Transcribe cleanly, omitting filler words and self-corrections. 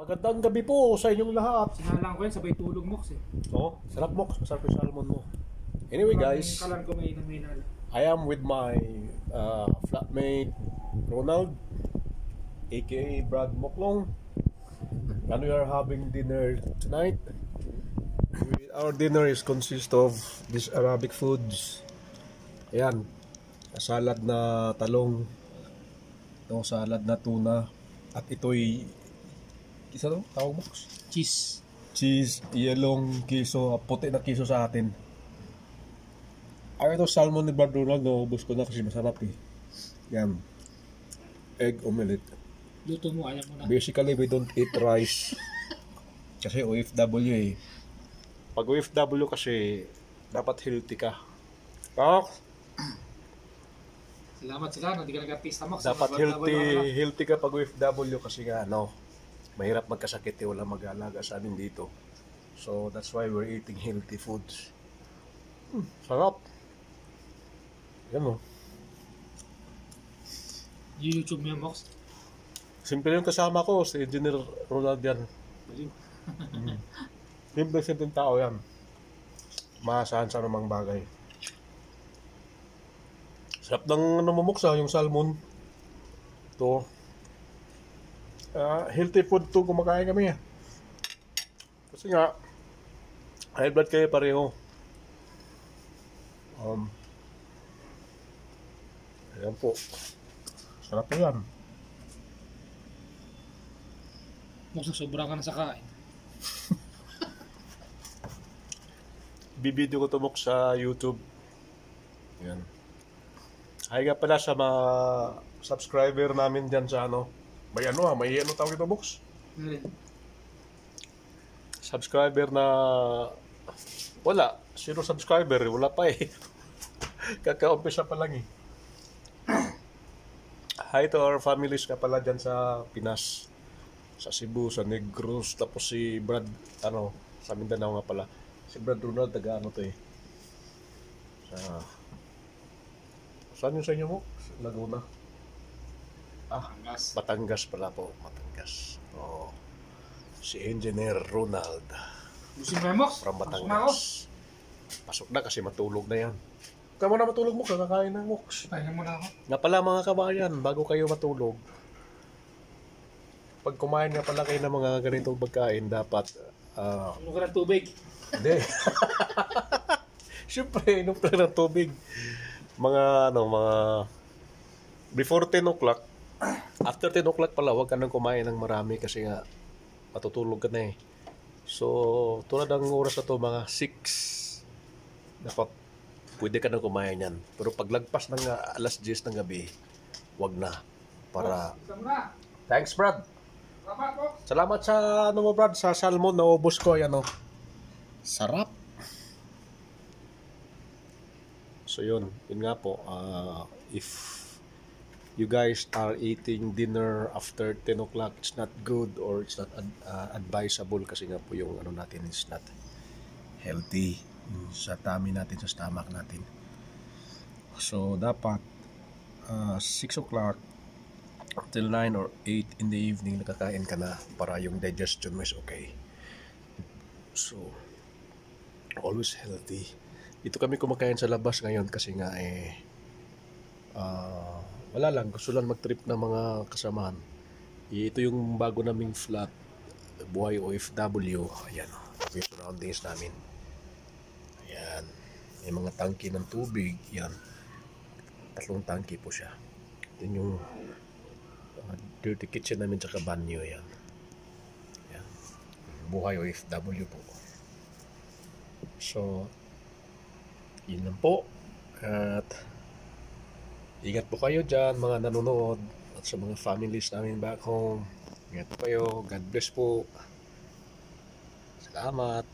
Magandang gabi po sa inyong lahat. Sinalang ko yan, sabay tulog mo kasi. Oh, sarap mo. Masarap yung salmon mo. Anyway guys, Kalan ko may inang. I am with my flatmate Ronald, aka Brad Moklong, and we are having dinner tonight. Our dinner is consist of these Arabic foods. Ayan, salad na talong, ito salad na tuna, at ito'y isa to, tawag mo? Cheese, yelong kiso, puti na kiso sa atin. Ito salmon ni Brad Ronald, naubos ko na kasi masarap eh. Yan. Egg omelette. Luto mo, alam mo na. Basically, we don't eat rice. Kasi OFW eh. Pag OFW kasi, dapat healthy ka. Salamat sila, hindi ka nag-artista mo. Dapat healthy ka pag OFW kasi nga, mahirap magkasakit eh, walang mag-aalaga sa amin dito. So, that's why we're eating healthy foods. Sarap. Yan o. YouTube mo yan, Mox. Simple yung kasama ko, si Engineer Ronald yan. Simple tao yan. Maasahan sa namang bagay. Sarap ng namumuksa, yung salmon. Ito. Healthy food to kumakain kami. Kasi nga, high blood kayo pareho. Ayan po. Sarap po yan. Mox, sobra ka na sa kain. Bibideo ko tumok sa YouTube. Ayan. Hi nga pala sa mga subscriber namin dyan sa may may tawag ito, Box? Subscriber na wala. 0 subscriber. Wala pa eh. Kaka-umpisa pa lang eh. Hi to our families ka pala dyan sa Pinas. Sa Cebu, sa Negros. Tapos si Brad, sa Mindanao nga pala. Si Brad Ronald, taga to eh. Saan yung sa inyo mo? Laguna. Batangas pala po. Batangas. Oh. Si Engineer Ronald. Busing mo, Mox? From Batangas. Pasok na kasi matulog na yan. Kaya mo na matulog mo, kakakain ng Mox. Pahinga mo na ako. Nga pala mga kabayan, bago kayo matulog, pag kumain nga pala kayo ng mga ganitong pagkain, dapat Ano ka ng tubig? Hindi. Siyempre, inom ka ng tubig. Mga before 10 o'clock, after 10 o'clock pala, huwag ka nang kumain ng marami kasi nga matutulog ka na eh. So, tulad ng oras na to, mga 6, dapat pwede ka nang kumain yan. Pero paglagpas ng alas 10 ng gabi, huwag na. Para... Thanks, Brad. Salamat sa mo, Brad, sa salmon na ubos ko. Yan sarap. So yun nga po, if you guys are eating dinner after 10 o'clock, it's not good or it's not advisable kasi nga po yung natin is not healthy sa tummy natin, sa stomach natin. So dapat 6 o'clock till 9 or 8 in the evening nakakain ka na para yung digestion mo is okay. So always healthy. Dito kami kumakain sa labas ngayon kasi nga wala lang, gusto lang mag-trip ng mga kasamahan. Ito yung bago naming flat, buhay OFW. Ayan, yung surroundings namin. Ayan, may mga tangke ng tubig. Yan, 3 tangke po siya. Ito yung dirty kitchen namin tsaka banyo. Yan, buhay OFW po. So yun lang po. At ingat po kayo dyan mga nanonood at sa mga families namin back home. Ingat po kayo. God bless po. Salamat.